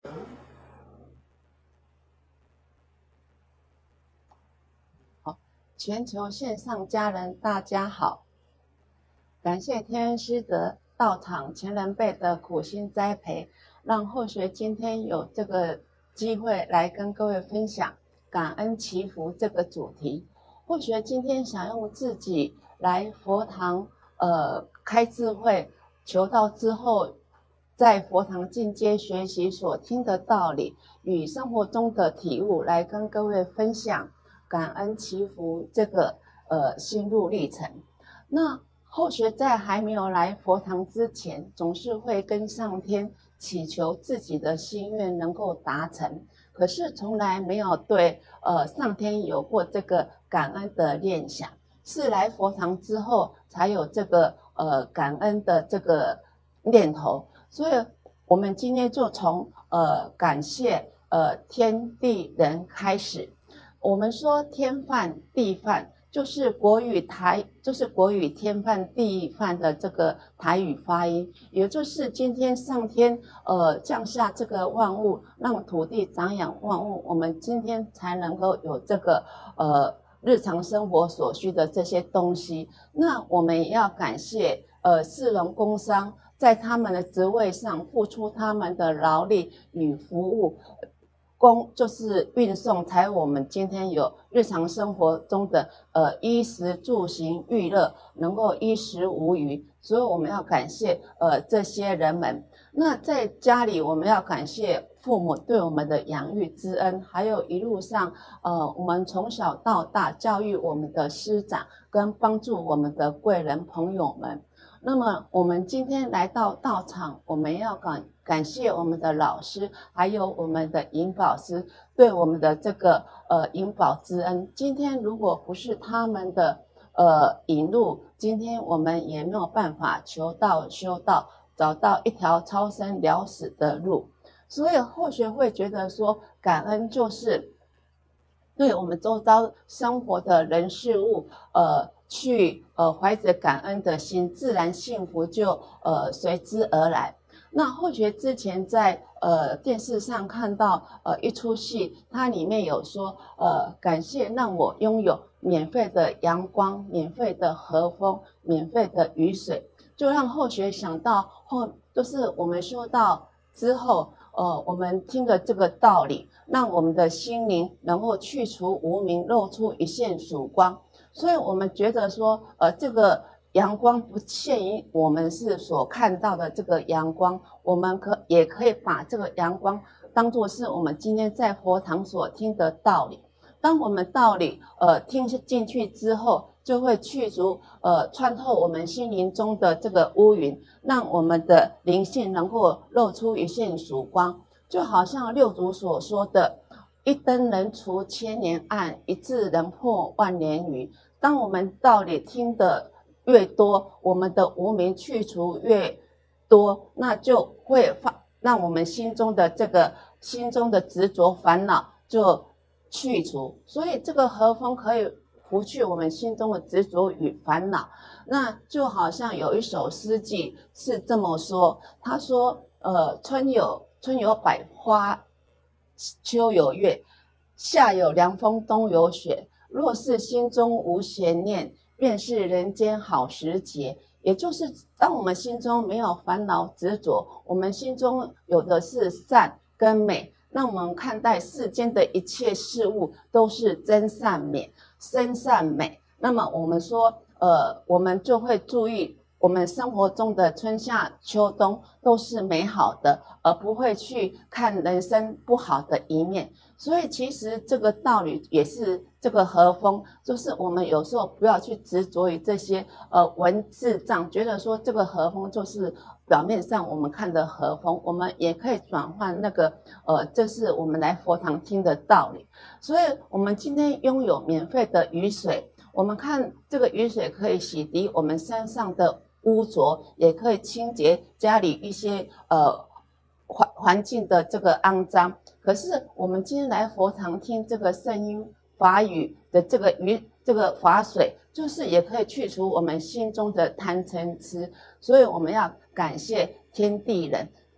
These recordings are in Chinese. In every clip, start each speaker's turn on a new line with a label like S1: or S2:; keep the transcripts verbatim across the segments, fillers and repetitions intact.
S1: 好，全球线上家人大家好，感谢天恩师德道场前人辈的苦心栽培，让后学今天有这个机会来跟各位分享感恩祈福这个主题。后学今天想用自己来佛堂呃开智慧求道之后，在佛堂进阶学习所听的道理与生活中的体悟，来跟各位分享感恩祈福这个呃心路历程。那后学在还没有来佛堂之前，总是会跟上天祈求自己的心愿能够达成，可是从来没有对呃上天有过这个感恩的念想，是来佛堂之后才有这个呃感恩的这个念头。所以我们今天就从呃感谢呃天地人开始。我们说天犯地犯，就是国语台，就是国语天犯地犯的这个台语发音，也就是今天上天呃降下这个万物，让土地长养万物，我们今天才能够有这个呃日常生活所需的这些东西。那我们也要感谢呃士农工商，在他们的职位上付出他们的劳力与服务。供就是运送，才我们今天有日常生活中的呃衣食住行娱乐，能够衣食无虞，所以我们要感谢呃这些人们。那在家里，我们要感谢父母对我们的养育之恩，还有一路上呃我们从小到大教育我们的师长，跟帮助我们的贵人朋友们。那么我们今天来到道场，我们要感感谢我们的老师，还有我们的引导师对我们的这个呃引导之恩。今天如果不是他们的呃引路，今天我们也没有办法求道修道，找到一条超生了死的路。所以后学会觉得说，感恩就是对我们周遭生活的人事物，呃。去呃怀着感恩的心，自然幸福就呃随之而来。那后学之前在呃电视上看到呃一出戏，它里面有说呃感谢让我拥有免费的阳光、免费的和风、免费的雨水，就让后学想到后就是我们修道之后，呃我们听的这个道理，让我们的心灵能够去除无明，露出一线曙光。所以我们觉得说，呃，这个阳光不限于我们是所看到的这个阳光，我们可也可以把这个阳光当作是我们今天在佛堂所听的道理。当我们道理呃听进去之后，就会去除呃穿透我们心灵中的这个乌云，让我们的灵性能够露出一线曙光。就好像六祖所说的，一灯能除千年暗，一字能破万年愚。当我们道理听得越多，我们的无明去除越多，那就会让我们心中的这个心中的执着烦恼就去除。所以这个和风可以拂去我们心中的执着与烦恼。那就好像有一首诗句是这么说，他说呃春有春有百花，秋有月，夏有凉风，冬有雪。若是心中无邪念，便是人间好时节。也就是当我们心中没有烦恼执着，我们心中有的是善跟美，那我们看待世间的一切事物都是真善美、真善美。那么我们说呃，我们就会注意我们生活中的春夏秋冬都是美好的，而不会去看人生不好的一面。所以其实这个道理也是这个和风，就是我们有时候不要去执着于这些呃文字上，觉得说这个和风就是表面上我们看的和风，我们也可以转换那个呃，这是我们来佛堂听的道理。所以我们今天拥有免费的雨水，我们看这个雨水可以洗涤我们身上的污浊，也可以清洁家里一些呃环环境的这个肮脏。可是我们今天来佛堂听这个圣音法语的这个雨这个法水，就是也可以去除我们心中的贪嗔痴。所以我们要感谢天地人，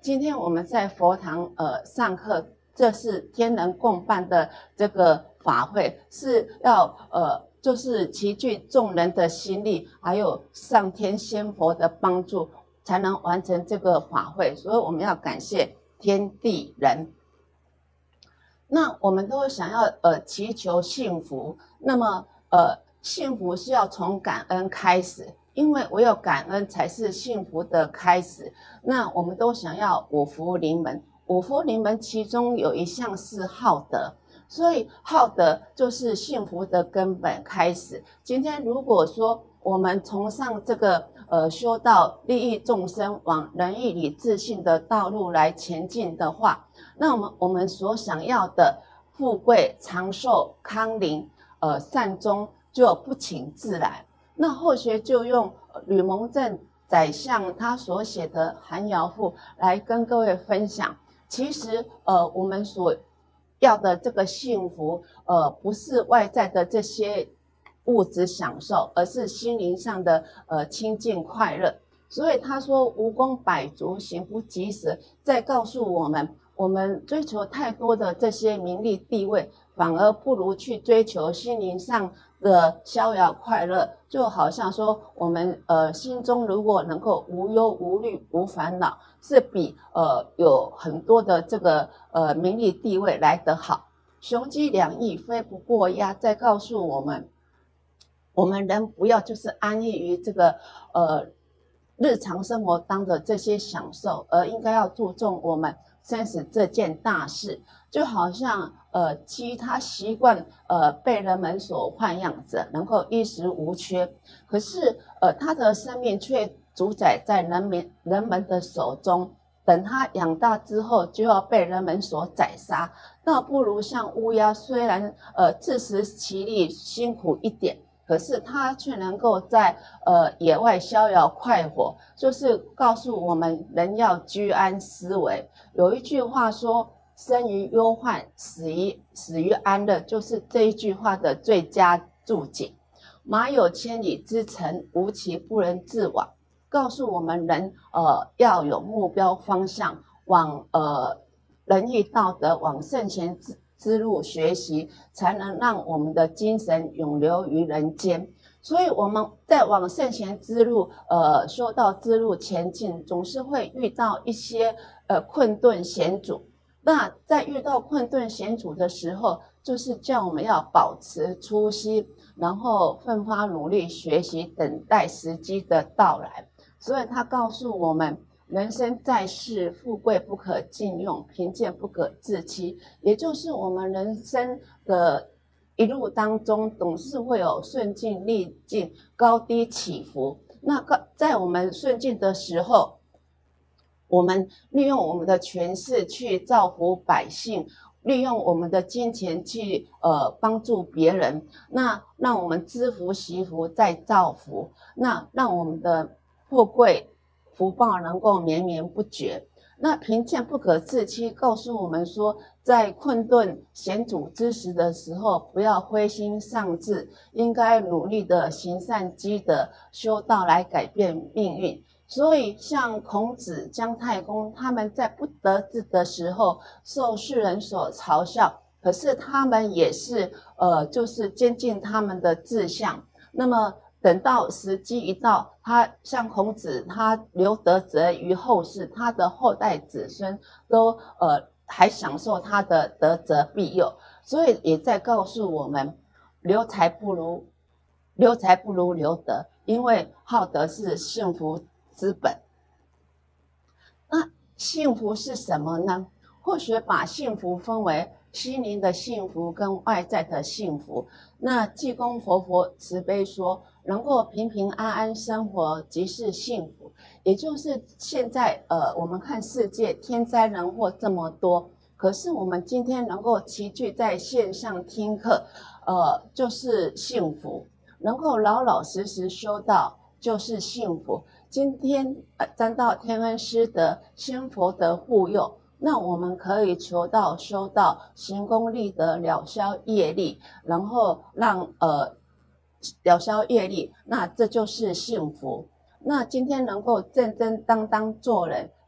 S1: 今天我们在佛堂呃上课，这是天人共办的这个法会，是要呃就是齐聚众人的心力，还有上天仙佛的帮助，才能完成这个法会。所以我们要感谢天地人。那我们都想要呃祈求幸福，那么呃幸福是要从感恩开始。因为唯有感恩才是幸福的开始。那我们都想要五福临门，五福临门其中有一项是好德，所以好德就是幸福的根本开始。今天如果说我们崇尚这个呃修道利益众生往仁义礼智信的道路来前进的话，那我们我们所想要的富贵长寿康宁呃善终就不请自来。那后学就用吕蒙正宰相他所写的《寒窑赋》来跟各位分享。其实，呃，我们所要的这个幸福，呃，不是外在的这些物质享受，而是心灵上的呃清净快乐。所以他说“无功百足，行不及时”，在告诉我们，我们追求太多的这些名利地位，反而不如去追求心灵上的逍遥快乐。就好像说我们呃心中如果能够无忧无虑无烦恼，是比呃有很多的这个呃名利地位来得好。雄鸡两翼飞不过鸦，在告诉我们，我们人不要就是安逸于这个呃日常生活当的这些享受，而应该要注重我们生死这件大事。就好像呃鸡它习惯呃被人们所豢养着，能够衣食无缺，可是呃它的生命却主宰在人民人们的手中，等它养大之后就要被人们所宰杀。倒不如像乌鸦，虽然呃自食其力辛苦一点，可是它却能够在呃野外逍遥快活，就是告诉我们人要居安思危。有一句话说，生于忧患，死于死于安乐，就是这一句话的最佳注解。马有千里之程，无奇不能自往，告诉我们人呃要有目标方向，往呃仁义道德，往圣贤之之路学习，才能让我们的精神永留于人间。所以我们在往圣贤之路、呃修道之路前进，总是会遇到一些呃困顿险阻。那在遇到困顿险阻的时候，就是叫我们要保持初心，然后奋发努力学习，等待时机的到来。所以他告诉我们，人生在世，富贵不可尽用，贫贱不可自欺。也就是我们人生的一路当中，总是会有顺境逆境、高低起伏。那在我们顺境的时候，我们利用我们的权势去造福百姓，利用我们的金钱去呃帮助别人，那让我们知福惜福再造福，那让我们的富贵福报能够绵绵不绝。那贫贱不可自欺，告诉我们说，在困顿险阻之时的时候，不要灰心丧志，应该努力的行善积德，修道来改变命运。所以像孔子、姜太公，他们在不得志的时候受世人所嘲笑，可是他们也是呃，就是坚定他们的志向。那么等到时机一到，他像孔子，他留德泽于后世，他的后代子孙都呃还享受他的德泽庇佑，所以也在告诉我们，留才不如留才不如留德，因为好德是幸福之本。那幸福是什么呢？或许把幸福分为心灵的幸福跟外在的幸福。那济公活佛慈悲说，能够平平安安生活即是幸福。也就是现在呃，我们看世界天灾人祸这么多，可是我们今天能够齐聚在线上听课，呃，就是幸福。能够老老实实修道就是幸福。今天呃沾到天恩师德、仙佛的护佑，那我们可以求道、修道、行功立德，了消业力，然后让呃了消业力，那这就是幸福。那今天能够正正当当做人，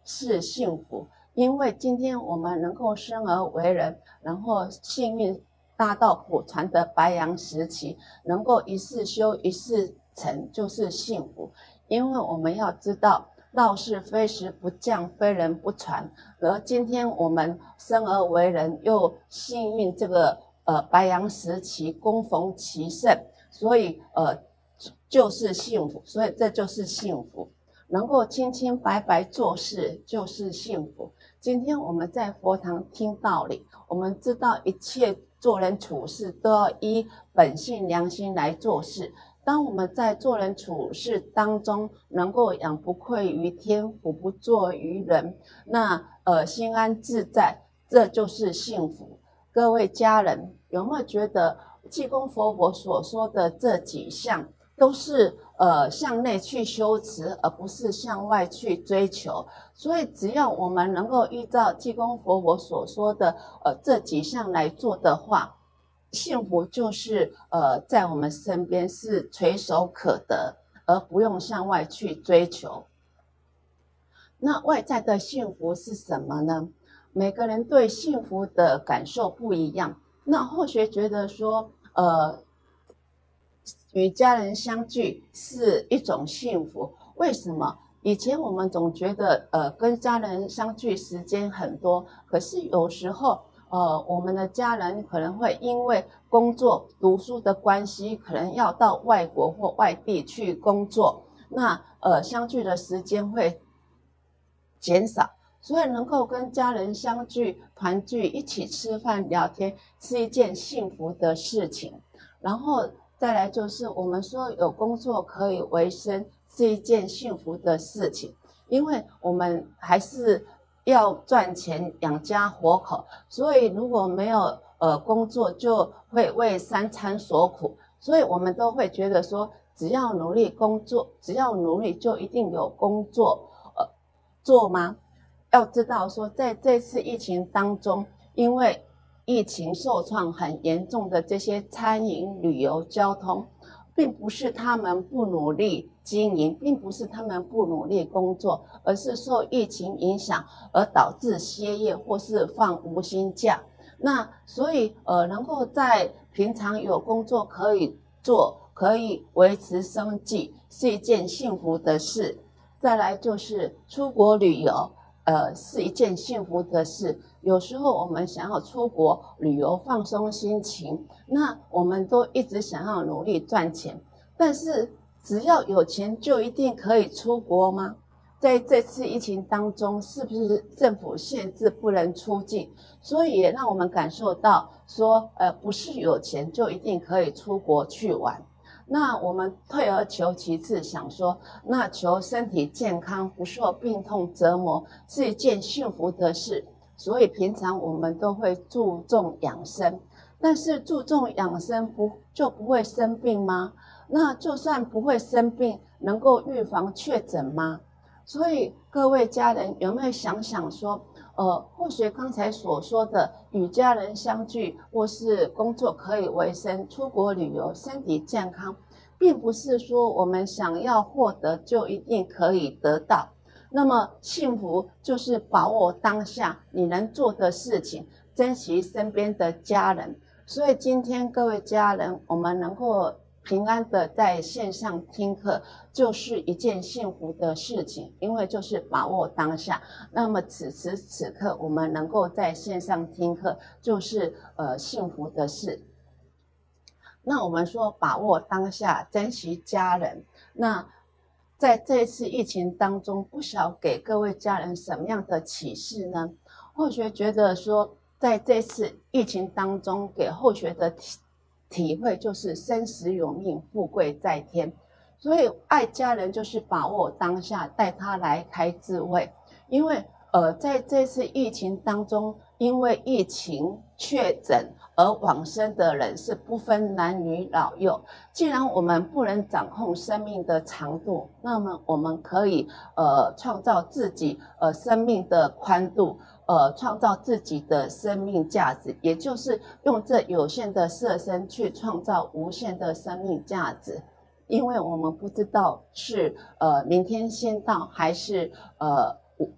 S1: 是幸福，因为今天我们能够生而为人，然后幸运大道普传的白羊时期，能够一世修一世成，就是幸福。因为我们要知道，道是非时不降，非人不传。而今天我们生而为人，又幸运这个呃白羊时期恭逢其盛，所以呃就是幸福。所以这就是幸福，能够清清白白做事就是幸福。今天我们在佛堂听道理，我们知道一切做人处事都要依本性良心来做事。当我们在做人处事当中，能够养不愧于天，福不作于人，那呃心安自在，这就是幸福。各位家人，有没有觉得济公佛佛所说的这几项，都是呃向内去修持，而不是向外去追求？所以只要我们能够依照济公佛佛所说的呃这几项来做的话，幸福就是呃在我们身边，是垂手可得，而不用向外去追求。那外在的幸福是什么呢？每个人对幸福的感受不一样。那后学觉得说，呃，与家人相聚是一种幸福。为什么？以前我们总觉得，呃，跟家人相聚时间很多，可是有时候，呃，我们的家人可能会因为工作、读书的关系，可能要到外国或外地去工作，那呃，相聚的时间会减少。所以能够跟家人相聚、团聚，一起吃饭聊天，是一件幸福的事情。然后再来就是我们说有工作可以为生，是一件幸福的事情，因为我们还是要赚钱养家活口，所以如果没有呃工作，就会为三餐所苦。所以我们都会觉得说，只要努力工作，只要努力就一定有工作呃做吗？要知道说，在这次疫情当中，因为疫情受创很严重的这些餐饮、旅游、交通，并不是他们不努力经营，并不是他们不努力工作，而是受疫情影响而导致歇业或是放无薪假。那所以呃，能够在平常有工作可以做，可以维持生计，是一件幸福的事。再来就是出国旅游。呃，是一件幸福的事。有时候我们想要出国旅游放松心情，那我们都一直想要努力赚钱，但是只要有钱就一定可以出国吗？在这次疫情当中，是不是政府限制不能出境？所以也让我们感受到说，呃，不是有钱就一定可以出国去玩。那我们退而求其次，想说，那求身体健康，不受病痛折磨，是一件幸福的事。所以平常我们都会注重养生，但是注重养生不就不会生病吗？那就算不会生病，能够预防确诊吗？所以各位家人有没有想想说，呃，或许刚才所说的与家人相聚，或是工作可以为生，出国旅游，身体健康，并不是说我们想要获得就一定可以得到。那么幸福就是把握当下你能做的事情，珍惜身边的家人。所以今天各位家人，我们能够平安的在线上听课，就是一件幸福的事情，因为就是把握当下。那么此时此刻我们能够在线上听课，就是呃幸福的事。那我们说把握当下，珍惜家人，那在这一次疫情当中，不晓给各位家人什么样的启示呢？后学觉得说，在这次疫情当中，给后学的体体会就是生死有命，富贵在天。所以爱家人就是把握当下，带他来开智慧。因为呃，在这次疫情当中，因为疫情确诊而往生的人是不分男女老幼。既然我们不能掌控生命的长度，那么我们可以呃创造自己呃生命的宽度，呃创造自己的生命价值，也就是用这有限的色身去创造无限的生命价值。因为我们不知道是呃明天先到还是呃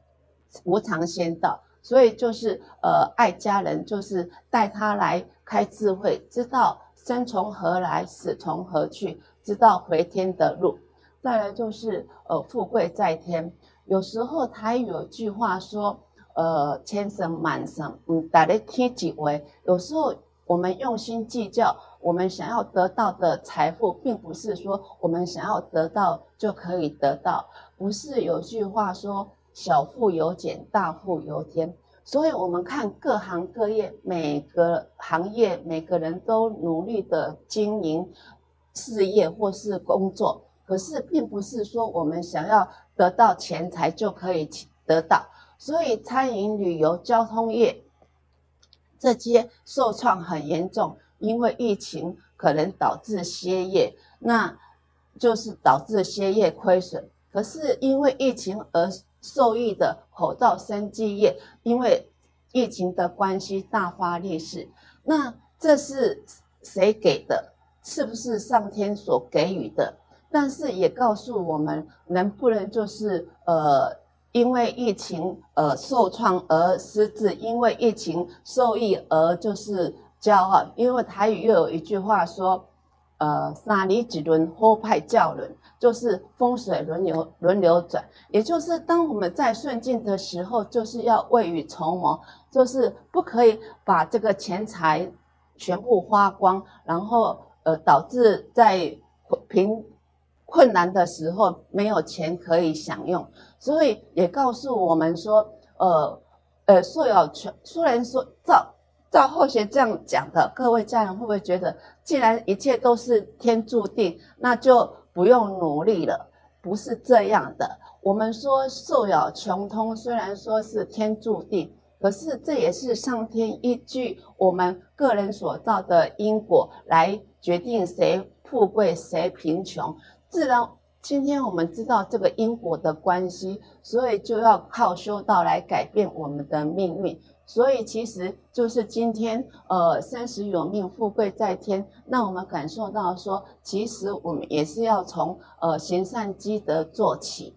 S1: 无常先到，所以就是呃爱家人，就是带他来开智慧，知道生从何来，死从何去，知道回天的路。再来就是呃富贵在天，有时候台语有句话说，呃千生万生，嗯，打在天几为，有时候我们用心计较，我们想要得到的财富，并不是说我们想要得到就可以得到，不是有句话说小富由俭，大富由天。所以我们看各行各业，每个行业每个人都努力的经营事业或是工作，可是并不是说我们想要得到钱财就可以得到。所以餐饮、旅游、交通业这些受创很严重，因为疫情可能导致歇业，那就是导致歇业亏损。可是因为疫情而受益的口罩生技业，因为疫情的关系大发利市，那这是谁给的？是不是上天所给予的？但是也告诉我们，能不能就是呃，因为疫情呃受创而失志，因为疫情受益而就是骄傲。因为台语又有一句话说，呃，三里几轮后派教轮，就是风水轮流轮流转，也就是当我们在顺境的时候，就是要未雨绸缪，就是不可以把这个钱财全部花光，然后呃导致在贫困难的时候没有钱可以享用。所以也告诉我们说，呃呃，素有全虽然说照照后学这样讲的，各位家人会不会觉得，既然一切都是天注定，那就不用努力了？不是这样的。我们说寿有穷通，虽然说是天注定，可是这也是上天依据我们个人所造的因果来决定谁富贵谁贫穷。自然今天我们知道这个因果的关系，所以就要靠修道来改变我们的命运。所以其实就是今天呃生死有命，富贵在天，让我们感受到说，其实我们也是要从呃行善积德做起。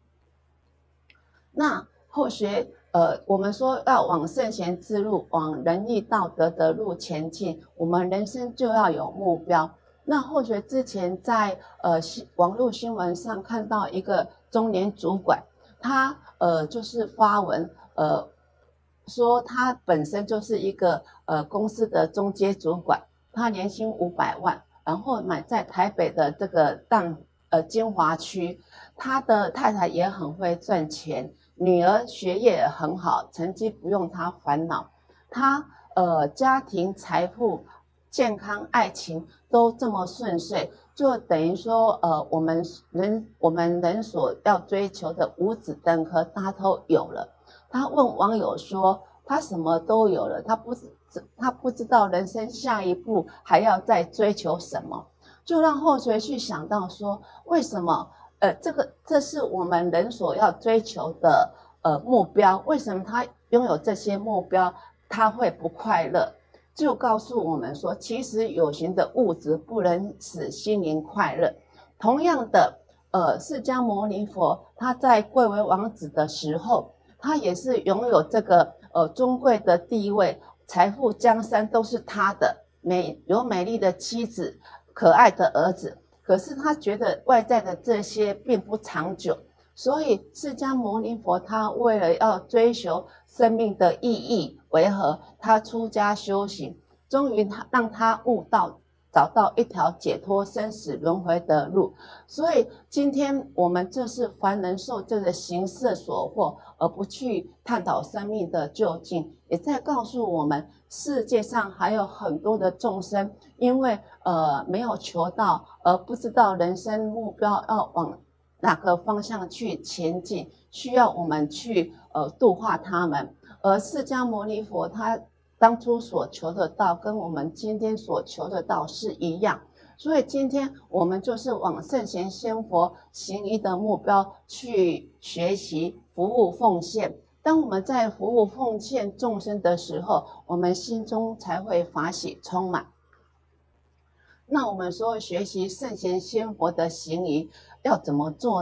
S1: 那后学呃我们说要往圣贤之路，往仁义道德的路前进，我们人生就要有目标。那后学之前在呃网络新闻上看到一个中年主管，他呃就是发文呃说他本身就是一个呃公司的中阶主管，他年薪五百万，然后买在台北的这个淡呃金华区，他的太太也很会赚钱，女儿学业也很好，成绩不用他烦恼，他呃家庭财富健康爱情都这么顺遂，就等于说呃我们人我们人所要追求的五子登科他都有了。他问网友说，他什么都有了，他不他不知道人生下一步还要再追求什么，就让后学去想到说，为什么呃这个这是我们人所要追求的呃目标，为什么他拥有这些目标他会不快乐？就告诉我们说，其实有形的物质不能使心灵快乐。同样的，呃，释迦牟尼佛他在贵为王子的时候，他也是拥有这个呃尊贵的地位，财富江山都是他的，美有美丽的妻子，可爱的儿子。可是他觉得外在的这些并不长久，所以释迦牟尼佛他为了要追求生命的意义为何，他出家修行，终于他让他悟到找到一条解脱生死轮回的路。所以今天我们就是凡人受这个形色所惑，而不去探讨生命的究竟，也在告诉我们世界上还有很多的众生，因为呃没有求道，而不知道人生目标要往哪个方向去前进，需要我们去呃度化他们。而释迦牟尼佛他当初所求的道跟我们今天所求的道是一样，所以今天我们就是往圣贤仙佛行医的目标去学习服务奉献。当我们在服务奉献众生的时候，我们心中才会法喜充满。那我们说学习圣贤仙佛的行仪要怎么做呢？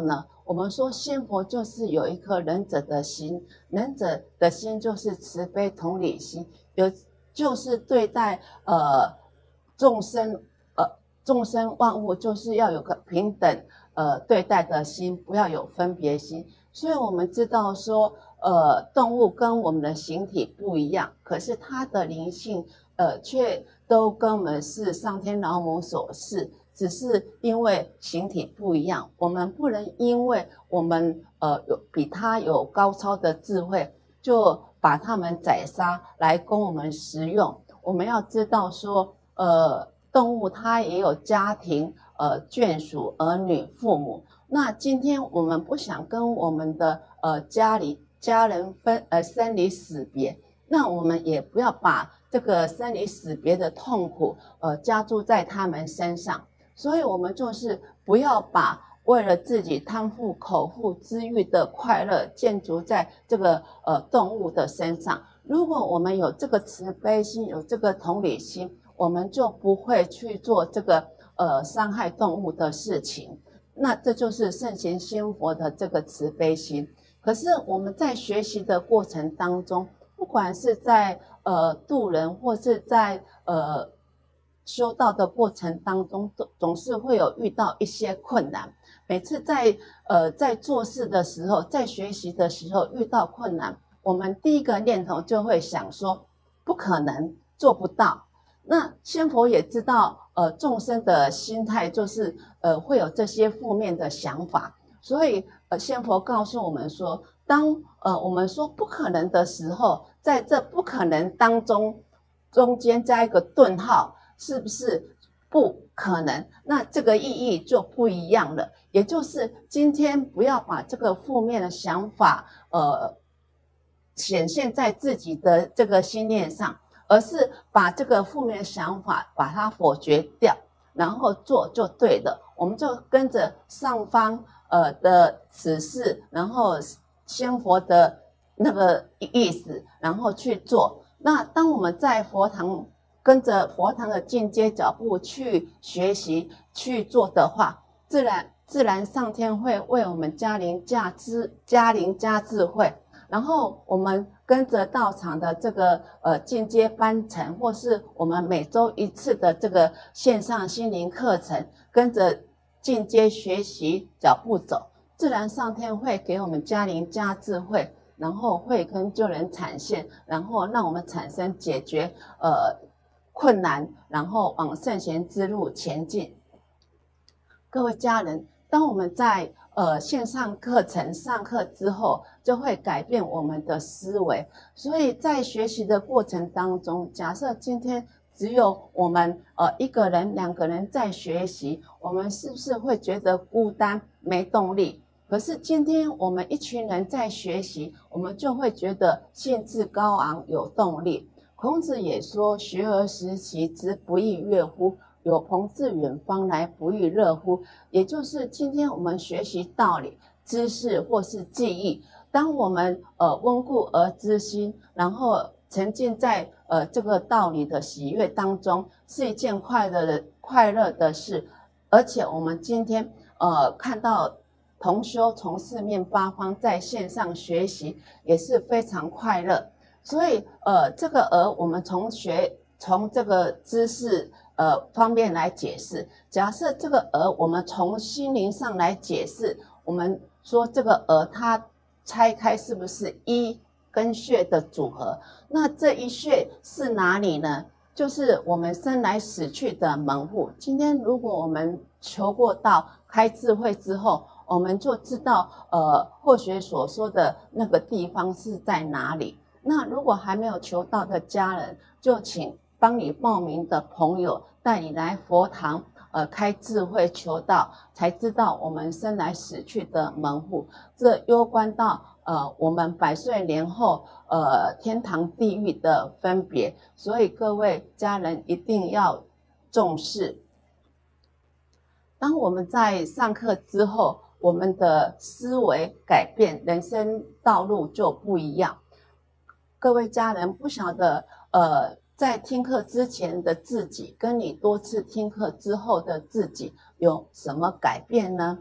S1: 我们说仙佛就是有一颗仁者的心，仁者的心就是慈悲同理心，有就是对待呃众生呃众生万物就是要有个平等呃对待的心，不要有分别心。所以我们知道说，呃，动物跟我们的形体不一样，可是它的灵性呃却都跟我们是上天老母所示。只是因为形体不一样，我们不能因为我们呃有比它有高超的智慧，就把它们宰杀来供我们食用。我们要知道说，呃，动物它也有家庭、呃眷属、儿女、父母。那今天我们不想跟我们的呃家里家人分呃生离死别，那我们也不要把这个生离死别的痛苦呃加注在他们身上。所以我们就是不要把为了自己贪腹口腹之欲的快乐建筑在这个呃动物的身上。如果我们有这个慈悲心，有这个同理心，我们就不会去做这个呃伤害动物的事情。那这就是圣贤仙佛的这个慈悲心。可是我们在学习的过程当中，不管是在呃度人，或是在呃修道的过程当中，总是会有遇到一些困难。每次在呃在做事的时候，在学习的时候遇到困难，我们第一个念头就会想说，不可能，做不到。那仙佛也知道，呃，众生的心态就是呃会有这些负面的想法，所以呃仙佛告诉我们说，当呃我们说不可能的时候，在这不可能当中中间加一个顿号。是不是不可能？那这个意义就不一样了。也就是今天不要把这个负面的想法，呃，显现在自己的这个心念上，而是把这个负面的想法把它否决掉，然后做就对了。我们就跟着上方呃的指示，然后仙佛的那个意思，然后去做。那当我们在佛堂，跟着佛堂的进阶脚步去学习去做的话，自然自然上天会为我们加灵加智加灵加智慧。然后我们跟着道场的这个呃进阶班程，或是我们每周一次的这个线上心灵课程，跟着进阶学习脚步走，自然上天会给我们加灵加智慧，然后慧根救人产现，然后让我们产生解决呃困难，然后往圣贤之路前进。各位家人，当我们在呃线上课程上课之后，就会改变我们的思维。所以在学习的过程当中，假设今天只有我们呃一个人、两个人在学习，我们是不是会觉得孤单、没动力？可是今天我们一群人在学习，我们就会觉得兴致高昂、有动力。孔子也说：“学而时习之，不亦乐乎？有朋自远方来，不亦乐乎？”也就是今天我们学习道理、知识或是记忆，当我们呃温故而知新，然后沉浸在呃这个道理的喜悦当中，是一件快乐的快乐的事。而且我们今天呃看到同修从四面八方在线上学习，也是非常快乐。所以，呃，这个而我们从学从这个知识呃方面来解释。假设这个而我们从心灵上来解释，我们说这个而它拆开是不是一跟穴的组合？那这一穴是哪里呢？就是我们生来死去的门户。今天如果我们求过道、开智慧之后，我们就知道，呃，或学所说的那个地方是在哪里。那如果还没有求道的家人，就请帮你报名的朋友带你来佛堂，呃，开智慧求道，才知道我们生来死去的门户。这攸关到呃我们百岁年后呃天堂地狱的分别，所以各位家人一定要重视。当我们在上课之后，我们的思维改变，人生道路就不一样。各位家人，不晓得呃，在听课之前的自己，跟你多次听课之后的自己有什么改变呢？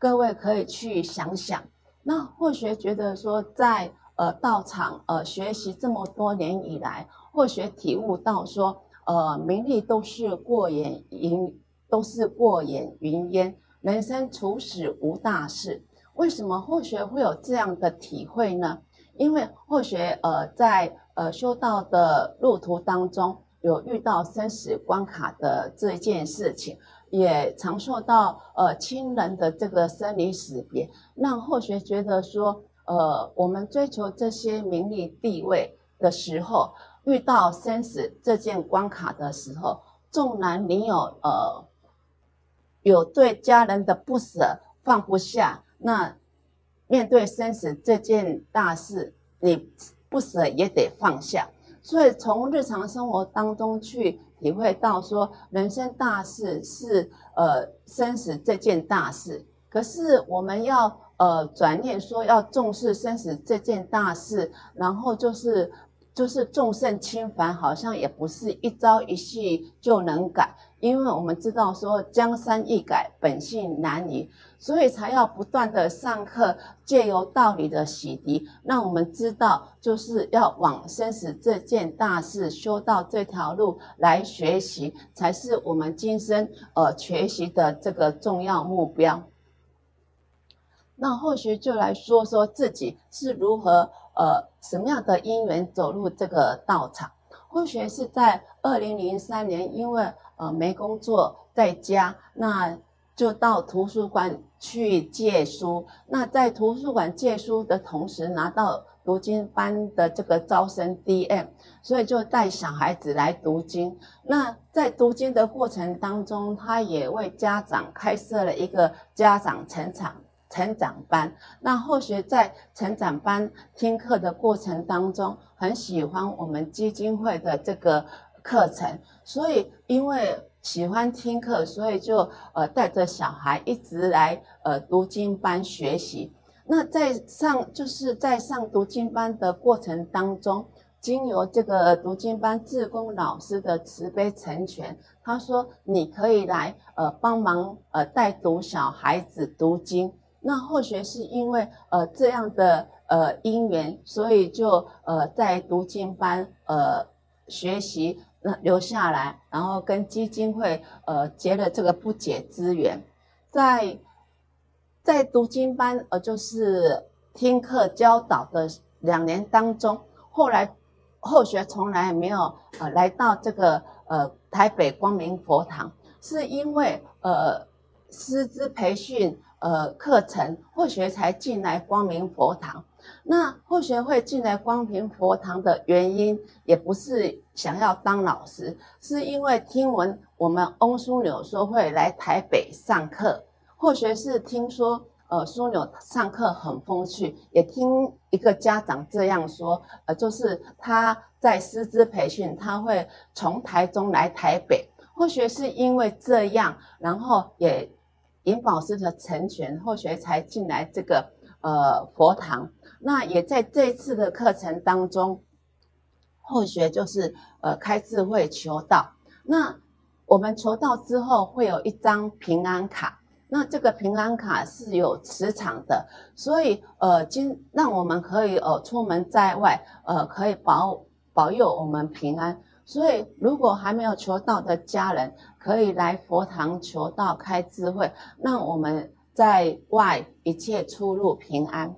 S1: 各位可以去想想。那或许觉得说在呃道场呃学习这么多年以来，或许体悟到说，呃名利都是过眼云，都是过眼云烟，人生处死无大事。为什么或许会有这样的体会呢？因为或许呃在呃修道的路途当中，有遇到生死关卡的这件事情，也常受到呃亲人的这个生离死别，让或许觉得说，呃我们追求这些名利地位的时候，遇到生死这件关卡的时候，纵然你有呃有对家人的不舍放不下，那面对生死这件大事，你不舍也得放下。所以从日常生活当中去体会到说，人生大事是呃生死这件大事，可是我们要呃转念说要重视生死这件大事，然后就是就是众生轻凡，好像也不是一朝一夕就能改，因为我们知道说江山易改，本性难移，所以才要不断的上课，借由道理的洗涤，让我们知道就是要往生死这件大事修道这条路来学习，才是我们今生呃学习的这个重要目标。那或许就来说说自己是如何呃什么样的因缘走入这个道场。或许是在二零零三年，因为呃没工作在家，那就到图书馆去借书。那在图书馆借书的同时，拿到读经班的这个招生 D M， 所以就带小孩子来读经。那在读经的过程当中，他也为家长开设了一个家长成长成长班。那或许在成长班听课的过程当中，很喜欢我们基金会的这个课程，所以因为喜欢听课，所以就呃带着小孩一直来呃读经班学习。那在上就是在上读经班的过程当中，经由这个读经班志工老师的慈悲成全，他说你可以来呃帮忙呃带读小孩子读经。那或许是因为呃这样的呃因缘，所以就呃在读经班呃学习那留下来，然后跟基金会呃结了这个不解之缘。在在读经班呃就是听课教导的两年当中，后来后学从来没有呃来到这个呃台北光明佛堂，是因为呃师资培训呃课程，或许才进来光明佛堂。那或许会进来光明佛堂的原因，也不是想要当老师，是因为听闻我们翁枢纽说会来台北上课，或许是听说呃枢纽上课很风趣，也听一个家长这样说，呃就是他在师资培训，他会从台中来台北，或许是因为这样，然后也引导师的成全，或许才进来这个呃佛堂。那也在这一次的课程当中，或许就是呃开智慧求道。那我们求道之后会有一张平安卡，那这个平安卡是有磁场的，所以呃今让我们可以呃出门在外呃可以保保佑我们平安。所以如果还没有求道的家人，可以来佛堂求道开智慧，让我们在外一切出入平安。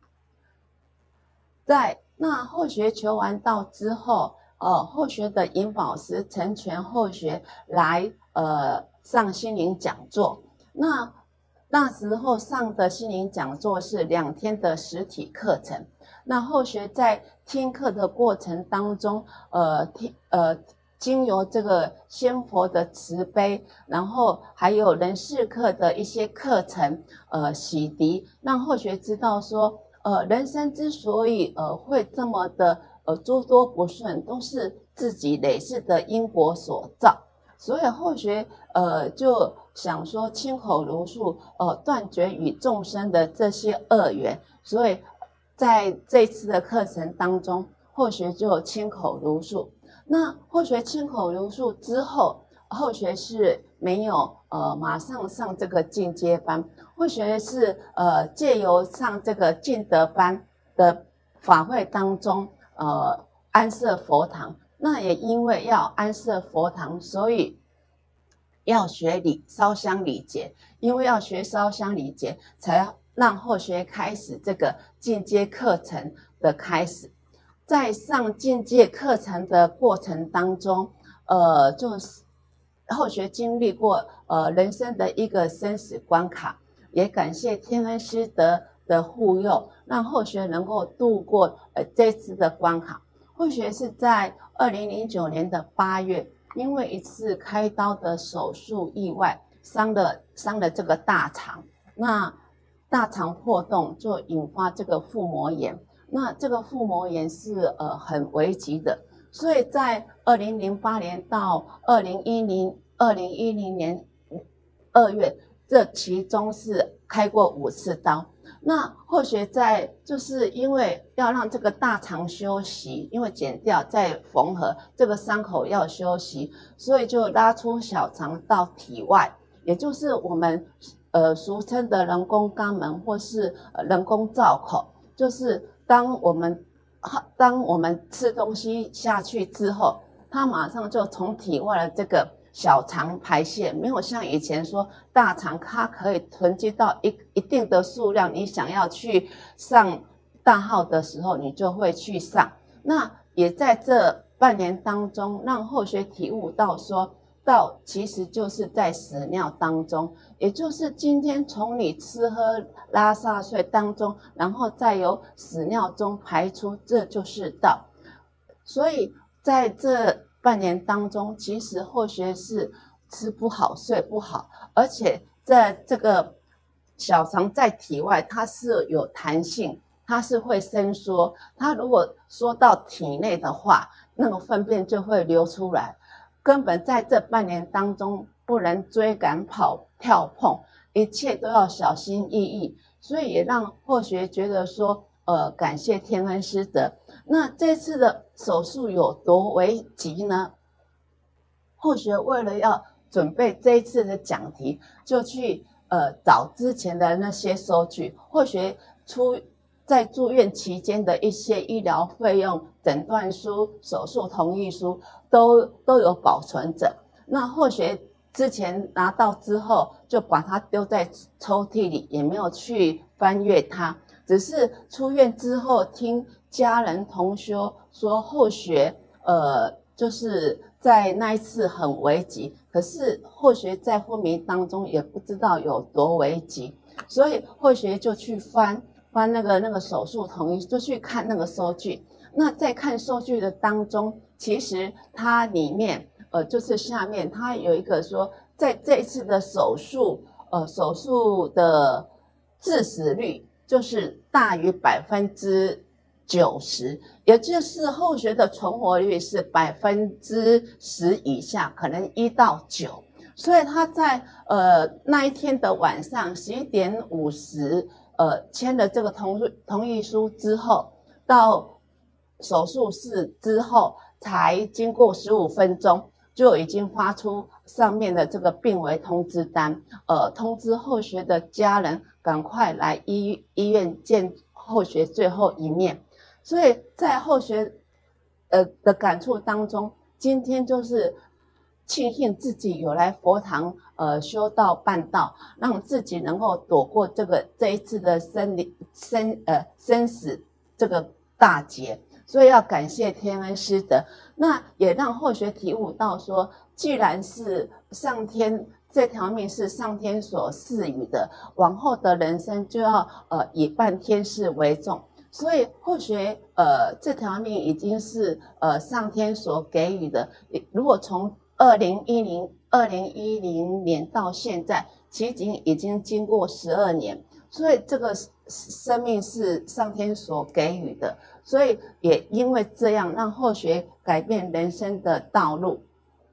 S1: 在那后学求完道之后，呃，后学的引导师成全后学来呃上心灵讲座。那那时候上的心灵讲座是两天的实体课程。那后学在听课的过程当中，呃听呃经由这个仙佛的慈悲，然后还有人事课的一些课程，呃洗涤，让后学知道说。呃，人生之所以呃会这么的呃诸多不顺，都是自己累世的因果所造。所以后学呃就想说亲口如诉，呃断绝与众生的这些恶缘。所以在这次的课程当中，后学就亲口如诉。那后学亲口如诉之后， 后学是没有呃马上上这个进阶班，后学是呃借由上这个进德班的法会当中，呃安设佛堂。那也因为要安设佛堂，所以要学礼烧香礼节，因为要学烧香礼节，才让后学开始这个进阶课程的开始。在上进阶课程的过程当中，呃，就是后学经历过呃人生的一个生死关卡，也感谢天恩师德的护佑，让后学能够度过呃这次的关卡。后学是在二零零九年的八月，因为一次开刀的手术意外，伤了伤了这个大肠，那大肠破洞就引发这个腹膜炎。那这个腹膜炎是呃很危急的，所以在二零零八年到二零一零二零一零年二月，这其中是开过五次刀。那后学在就是因为要让这个大肠休息，因为剪掉再缝合，这个伤口要休息，所以就拉出小肠到体外，也就是我们呃俗称的人工肛门或是人工造口，就是。当我们当我们吃东西下去之后，它马上就从体外的这个小肠排泄，没有像以前说大肠它可以囤积到一一定的数量，你想要去上大号的时候，你就会去上。那也在这半年当中，让后学体悟到说，道其实就是在屎尿当中，也就是今天从你吃喝拉撒睡当中，然后再由屎尿中排出，这就是道。所以在这半年当中，其实后学是吃不好睡不好，而且在这个小肠在体外它是有弹性，它是会伸缩，它如果缩到体内的话，那个粪便就会流出来。根本在这半年当中不能追赶跑跳碰，一切都要小心翼翼，所以也让后学觉得说，呃，感谢天恩师德。那这次的手术有多危急呢？后学为了要准备这一次的讲题，就去呃找之前的那些收据，后学出在住院期间的一些医疗费用、诊断书、手术同意书。都都有保存着。那后学之前拿到之后，就把它丢在抽屉里，也没有去翻阅它。只是出院之后，听家人同修说，后学呃，就是在那一次很危急。可是后学在昏迷当中也不知道有多危急，所以后学就去翻翻那个那个手术同意，就去看那个收据。那在看收据的当中，其实它里面，呃，就是下面它有一个说，在这一次的手术，呃，手术的致死率就是大于百分之九十，也就是后学的存活率是百分之十以下，可能一到九。所以他在呃那一天的晚上十一点五十，呃签了这个同同意书之后，到手术室之后，才经过十五分钟，就已经发出上面的这个病危通知单，呃，通知后学的家人赶快来医医院见后学最后一面。所以在后学呃的感触当中，今天就是庆幸自己有来佛堂呃修道办道，让自己能够躲过这个这一次的生理生呃生死这个大劫。所以要感谢天恩师德，那也让后学体悟到说，既然是上天这条命是上天所赐予的，往后的人生就要呃以办天事为重。所以后学呃这条命已经是呃上天所给予的。如果从二零一零二零一零年到现在，其实已经经过十二年，所以这个生命是上天所给予的。所以也因为这样，让后学改变人生的道路。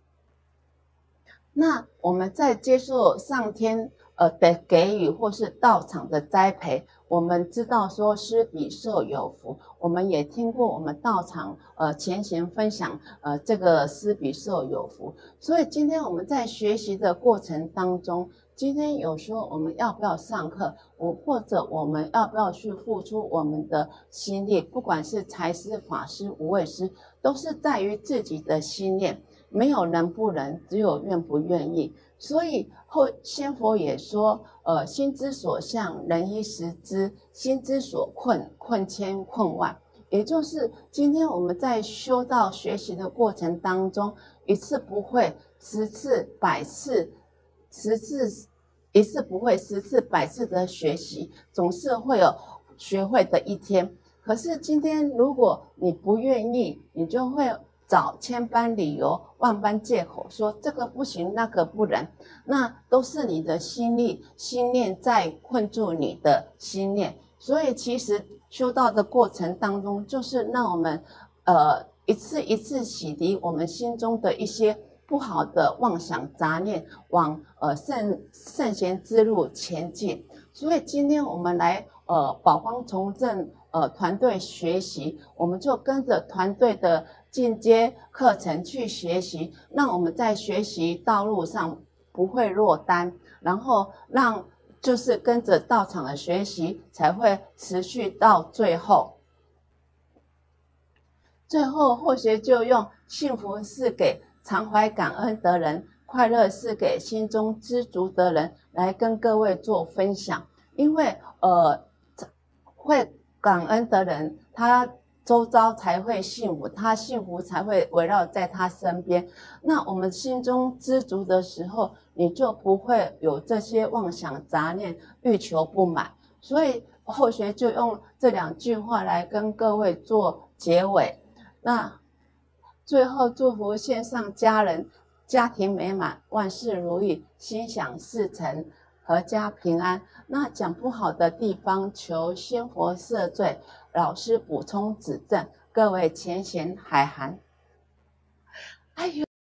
S1: 那我们在接受上天呃的给予，或是道场的栽培，我们知道说施比受有福， 我们也听过我们道场呃前贤分享呃这个施比受有福，所以今天我们在学习的过程当中，今天有时候我们要不要上课，我或者我们要不要去付出我们的心力，不管是财师、法师、无畏师，都是在于自己的心念，没有能不能，只有愿不愿意。所以后先佛也说，呃，心之所向，人一时知；心之所困，困千困万。也就是今天我们在修道学习的过程当中，一次不会，十次、百次，十次一次不会，十次、百次的学习，总是会有学会的一天。可是今天如果你不愿意，你就会找千般理由、万般借口，说这个不行，那个不能，那都是你的心力、心念在困住你的心念。所以其实修道的过程当中，就是让我们呃一次一次洗涤我们心中的一些不好的妄想杂念，往呃圣圣贤之路前进。所以今天我们来呃宝光从政呃团队学习，我们就跟着团队的进阶课程去学习，让我们在学习道路上不会落单，然后让就是跟着道场的学习才会持续到最后。最后后学就用幸福是给常怀感恩的人，快乐是给心中知足的人来跟各位做分享。因为呃会感恩的人，他周遭才会幸福，他幸福才会围绕在他身边。那我们心中知足的时候，你就不会有这些妄想杂念、欲求不满。所以后学就用这两句话来跟各位做结尾。那最后祝福线上家人家庭美满，万事如意，心想事成，阖家平安。那讲不好的地方，求仙佛赦罪，老师补充指正。各位前贤海涵。哎呦。